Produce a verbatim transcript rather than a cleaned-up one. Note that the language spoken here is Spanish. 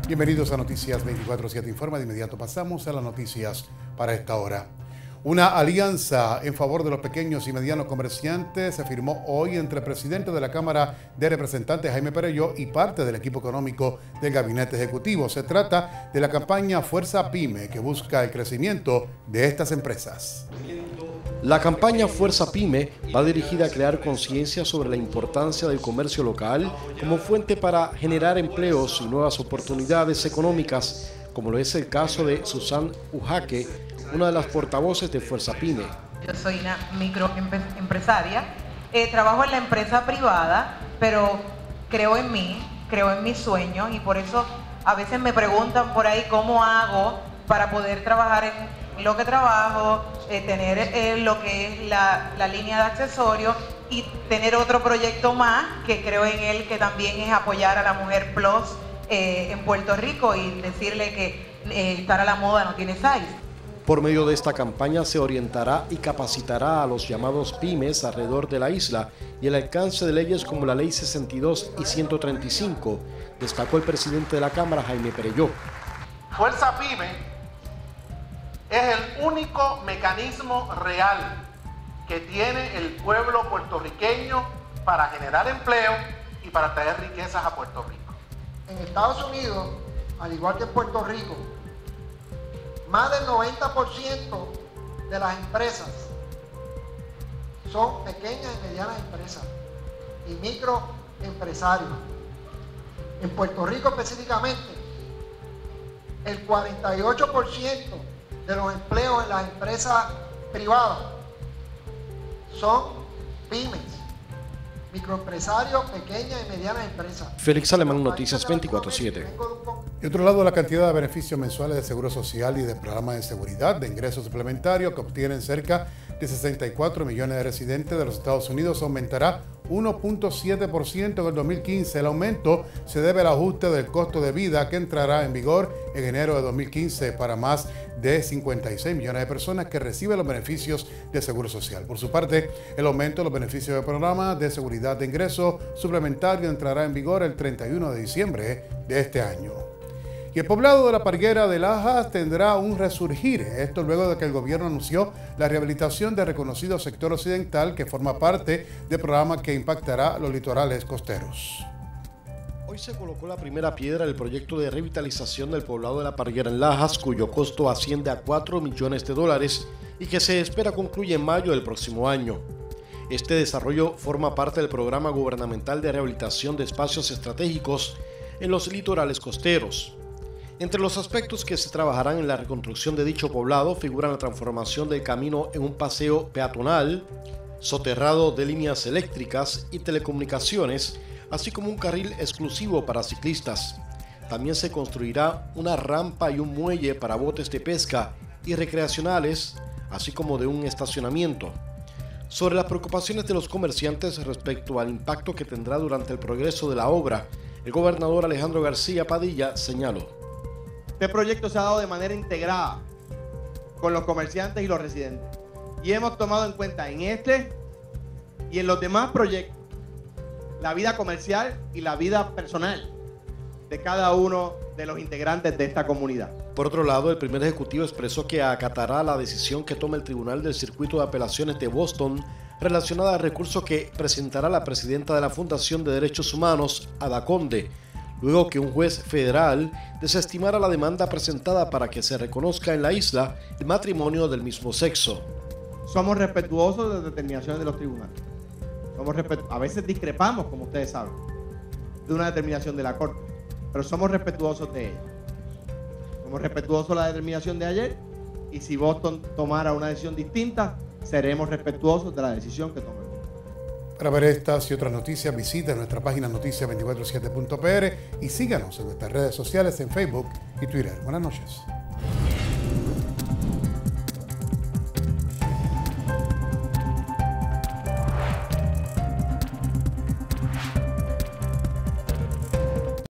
Bienvenidos a Noticias veinticuatro siete Informa. De inmediato pasamos a las noticias para esta hora. Una alianza en favor de los pequeños y medianos comerciantes se firmó hoy entre el presidente de la Cámara de Representantes, Jaime Perelló, y parte del equipo económico del Gabinete Ejecutivo. Se trata de la campaña Fuerza Pyme, que busca el crecimiento de estas empresas. La campaña Fuerza Pyme va dirigida a crear conciencia sobre la importancia del comercio local como fuente para generar empleos y nuevas oportunidades económicas, como lo es el caso de Susan Ujaque, una de las portavoces de Fuerza Pyme. Yo soy una microempresaria, eh, trabajo en la empresa privada, pero creo en mí, creo en mis sueños, y por eso a veces me preguntan por ahí cómo hago para poder trabajar en lo que trabajo, eh, tener eh, lo que es la, la línea de accesorios y tener otro proyecto más que creo en él, que también es apoyar a la Mujer Plus eh, en Puerto Rico y decirle que eh, estar a la moda no tiene size. Por medio de esta campaña se orientará y capacitará a los llamados pymes alrededor de la isla y el alcance de leyes como la Ley sesenta y dos y ciento treinta y cinco, destacó el presidente de la Cámara, Jaime Perelló. Fuerza Pyme es el único mecanismo real que tiene el pueblo puertorriqueño para generar empleo y para traer riquezas a Puerto Rico. En Estados Unidos, al igual que en Puerto Rico, más del noventa por ciento de las empresas son pequeñas y medianas empresas y microempresarios. En Puerto Rico específicamente, el cuarenta y ocho por ciento de los empleos en las empresas privadas son pymes, microempresarios, pequeñas y medianas empresas. Félix Alemán, Noticias veinticuatro siete. De otro lado, la cantidad de beneficios mensuales de Seguro Social y de programas de seguridad de ingresos suplementarios que obtienen cerca de sesenta y cuatro millones de residentes de los Estados Unidos aumentará uno punto siete por ciento en el dos mil quince. El aumento se debe al ajuste del costo de vida que entrará en vigor en enero de dos mil quince para más de cincuenta y seis millones de personas que reciben los beneficios de Seguro Social. Por su parte, el aumento de los beneficios del programa de seguridad de ingresos suplementario entrará en vigor el treinta y uno de diciembre de este año. Y el poblado de la Parguera de Lajas tendrá un resurgir, esto luego de que el gobierno anunció la rehabilitación del reconocido sector occidental que forma parte del programa que impactará los litorales costeros. Hoy se colocó la primera piedra del proyecto de revitalización del poblado de la Parguera en Lajas, cuyo costo asciende a cuatro millones de dólares y que se espera concluya en mayo del próximo año. Este desarrollo forma parte del programa gubernamental de rehabilitación de espacios estratégicos en los litorales costeros. Entre los aspectos que se trabajarán en la reconstrucción de dicho poblado figuran la transformación del camino en un paseo peatonal, soterrado de líneas eléctricas y telecomunicaciones, así como un carril exclusivo para ciclistas. También se construirá una rampa y un muelle para botes de pesca y recreacionales, así como de un estacionamiento. Sobre las preocupaciones de los comerciantes respecto al impacto que tendrá durante el progreso de la obra, el gobernador Alejandro García Padilla señaló: este proyecto se ha dado de manera integrada con los comerciantes y los residentes. Y hemos tomado en cuenta en este y en los demás proyectos la vida comercial y la vida personal de cada uno de los integrantes de esta comunidad. Por otro lado, el primer ejecutivo expresó que acatará la decisión que tome el Tribunal del Circuito de Apelaciones de Boston relacionada al recurso que presentará la presidenta de la Fundación de Derechos Humanos, Ada Conde, luego que un juez federal desestimara la demanda presentada para que se reconozca en la isla el matrimonio del mismo sexo. Somos respetuosos de las determinaciones de los tribunales. Somos a veces discrepamos, como ustedes saben, de una determinación de la Corte, pero somos respetuosos de ella. Somos respetuosos de la determinación de ayer, y si Boston tomara una decisión distinta, seremos respetuosos de la decisión que tomemos. Para ver estas y otras noticias, visita nuestra página noticias veinticuatro siete punto p r y síganos en nuestras redes sociales en Facebook y Twitter. Buenas noches.